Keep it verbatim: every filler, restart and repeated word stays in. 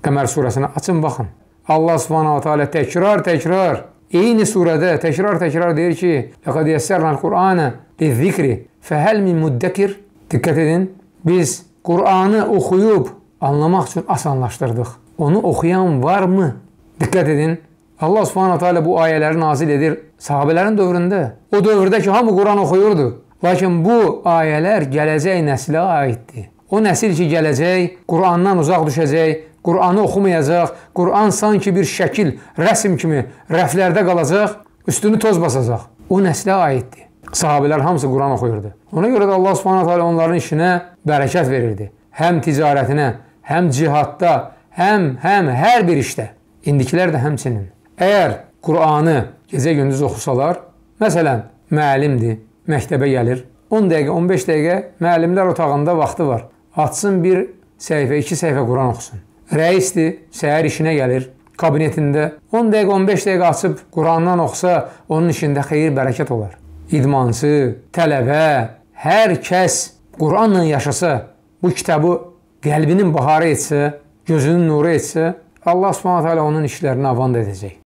Qəmər surəsini açın, baxın. Allah subhanahu wa ta'ala təkrar təkrar eyni surədə təkrar təkrar deyir ki, لَقَدْ يَسَّرْنَا الْقُرْآنَ لِلذِّكْرِ فَهَلْ مِنْ مُدَّكِرْ. Diqqət edin, biz Qur'anı oxuyub anlamaq üçün asanlaşdırdıq. Onu oxuyan varmı? Diqqət edin, Allah subhanahu ta'ala bu ayələri nazil edir sahabələrin dövründə. O dövrdə ki, hamı Qur'an oxuyurdu. Lakin bu ayələr gələcək nəslə aiddir. O nəsil ki, gələcək, Qur'andan uzaq düşəcək, Qur'anı oxumayacaq, Qur'an sanki bir şəkil, rəsm kimi rəflərdə qalacaq, üstünü toz basacaq. O nəslə aiddir. Sahabələr hamısı Qur'an oxuyurdu. Ona görə də Allah subhanahu ta'ala onların işinə bərəkət verirdi. Həm ticarətinə, həm cihadda, həm, həm, hər bir işdə. İndikilər də həmçinin. Əgər Qur'anı gecə-gündüz oxusalar, məsələn, müəllimdir, məktəbə gəlir, on dəqiqə, on beş dəqiqə müəllimlər otağında vaxtı var. Açsın bir səhifə, iki səhifə Qur'an oxusun. Rəisdir, səhər işinə gəlir, kabinetində on dəqiqə, on beş dəqiqə açıb Qur'andan oxusa, onun işində xeyir, bərəkət olar. İdmançı, tələbə, hər kəs Qur'anla yaşasa, bu kitabı qəlbinin baharı etsə, gözünün nuru etsə, Allah subhanahu ta'ala onun işlərini avand edəcək.